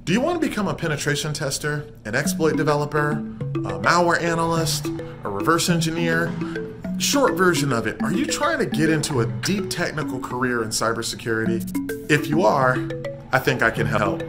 Do you want to become a penetration tester, an exploit developer, a malware analyst, a reverse engineer? Short version of it, are you trying to get into a deep technical career in cybersecurity? If you are, I think I can help.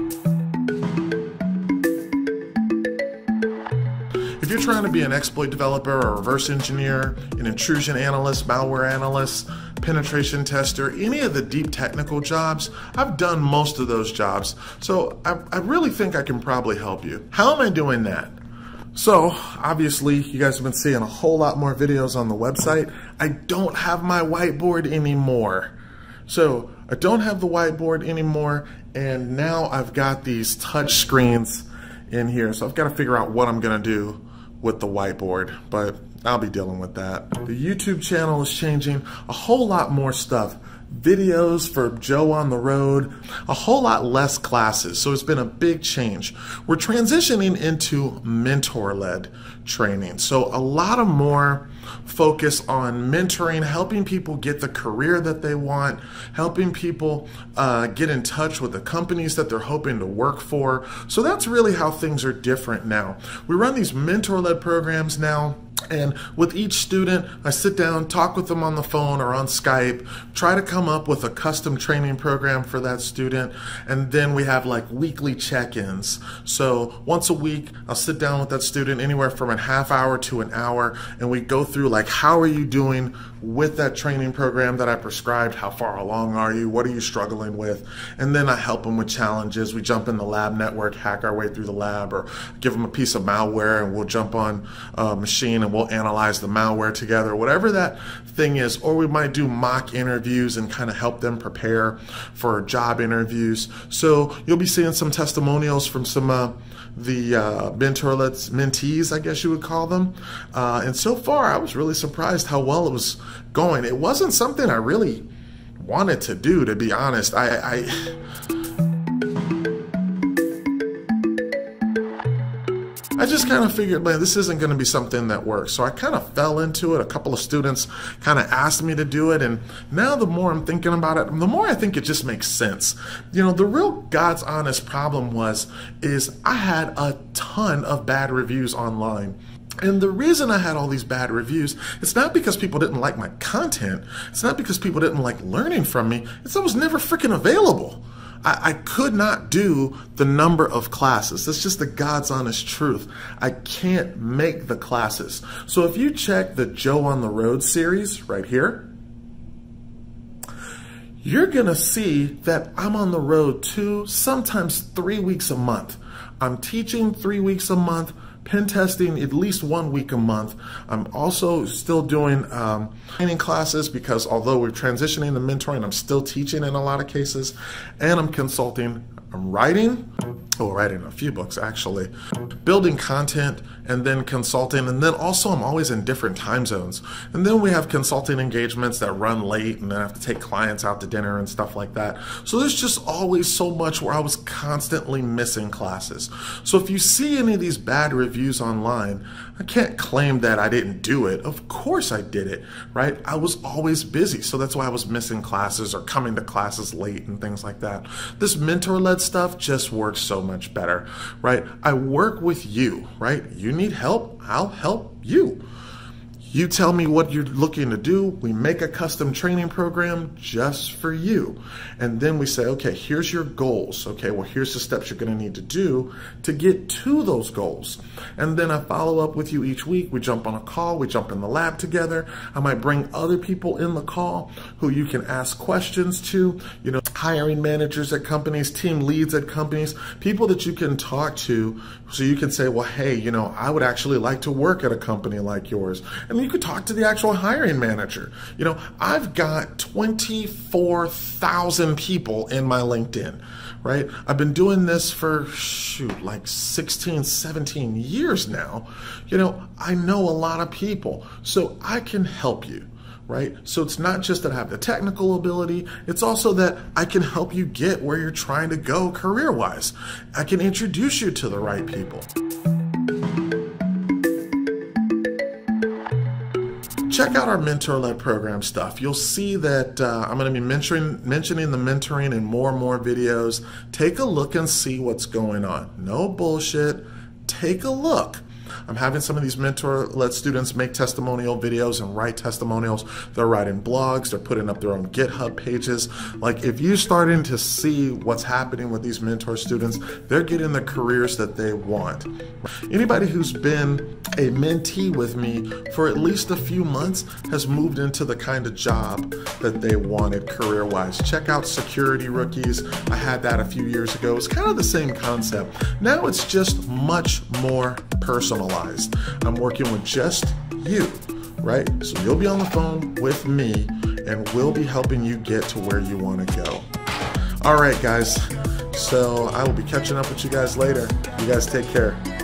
If you're trying to be an exploit developer or a reverse engineer, an intrusion analyst, malware analyst, penetration tester, any of the deep technical jobs, I've done most of those jobs. So I really think I can probably help you. How am I doing that? So obviously you guys have been seeing a whole lot more videos on the website. I don't have my whiteboard anymore. So I don't have the whiteboard anymore, and now I've got these touch screens in here. So I've got to figure out what I'm going to do with the whiteboard, but I'll be dealing with that. The YouTube channel is changing, a whole lot more stuff. Videos for Joe on the road, a whole lot less classes. So it's been a big change. We're transitioning into mentor-led training. So a lot of more focus on mentoring, helping people get the career that they want, helping people get in touch with the companies that they're hoping to work for. So that's really how things are different now. We run these mentor-led programs now. And with each student, I sit down, talk with them on the phone or on Skype, try to come up with a custom training program for that student. And then we have like weekly check-ins. So once a week, I'll sit down with that student anywhere from a half hour to an hour, and we go through like, how are you doing with that training program that I prescribed? How far along are you? What are you struggling with? And then I help them with challenges. We jump in the lab network, hack our way through the lab, or give them a piece of malware, and we'll jump on a machine and we'll analyze the malware together, whatever that thing is. Or we might do mock interviews and kind of help them prepare for job interviews. So you'll be seeing some testimonials from some the mentees, I guess you would call them. And so far, I was really surprised how well it was going. It wasn't something I really wanted to do, to be honest. I just kind of figured, man, this isn't going to be something that works. So I kind of fell into it. A couple of students kind of asked me to do it. And now the more I'm thinking about it, the more I think it just makes sense. You know, the real God's honest problem is I had a ton of bad reviews online. And the reason I had all these bad reviews, it's not because people didn't like my content. It's not because people didn't like learning from me. It's I was never freaking available. I could not do the number of classes. That's just the God's honest truth. I can't make the classes. So if you check the Joe on the Road series right here, you're gonna see that I'm on the road 2, sometimes 3 weeks a month. I'm teaching 3 weeks a month, pen testing at least 1 week a month. I'm also still doing training classes, because although we're transitioning to mentoring, I'm still teaching in a lot of cases, and I'm consulting. I'm writing a few books actually, building content, and then consulting, and then also I'm always in different time zones. And then we have consulting engagements that run late, and then I have to take clients out to dinner and stuff like that. So there's just always so much where I was constantly missing classes. So if you see any of these bad reviews online, I can't claim that I didn't do it. Of course I did it, right? I was always busy, so that's why I was missing classes or coming to classes late and things like that. This mentor-led stuff just works so much better, right? I work with you, right? You need help, I'll help you. You tell me what you're looking to do. We make a custom training program just for you. And then we say, okay, here's your goals. Okay, well, here's the steps you're going to need to do to get to those goals. And then I follow up with you each week. We jump on a call. We jump in the lab together. I might bring other people in the call who you can ask questions to, you know, hiring managers at companies, team leads at companies, people that you can talk to so you can say, well, hey, you know, I would actually like to work at a company like yours. And you could talk to the actual hiring manager. You know, I've got 24,000 people in my LinkedIn, right? I've been doing this for, shoot, like 16, 17 years now. You know, I know a lot of people, so I can help you, right? So it's not just that I have the technical ability, it's also that I can help you get where you're trying to go career-wise. I can introduce you to the right people. check out our mentor-led program stuff. You'll see that I'm going to be mentioning the mentoring in more and more videos. Take a look and see what's going on. No bullshit. Take a look. I'm having some of these mentor-led students make testimonial videos and write testimonials. They're writing blogs. They're putting up their own GitHub pages. Like, if you're starting to see what's happening with these mentor students, they're getting the careers that they want. Anybody who's been a mentee with me for at least a few months has moved into the kind of job that they wanted career-wise. Check out Security Rookies. I had that a few years ago. It's kind of the same concept. Now it's just much more personalized. I'm working with just you, right? So you'll be on the phone with me and we'll be helping you get to where you want to go. All right, guys. So I will be catching up with you guys later. You guys take care.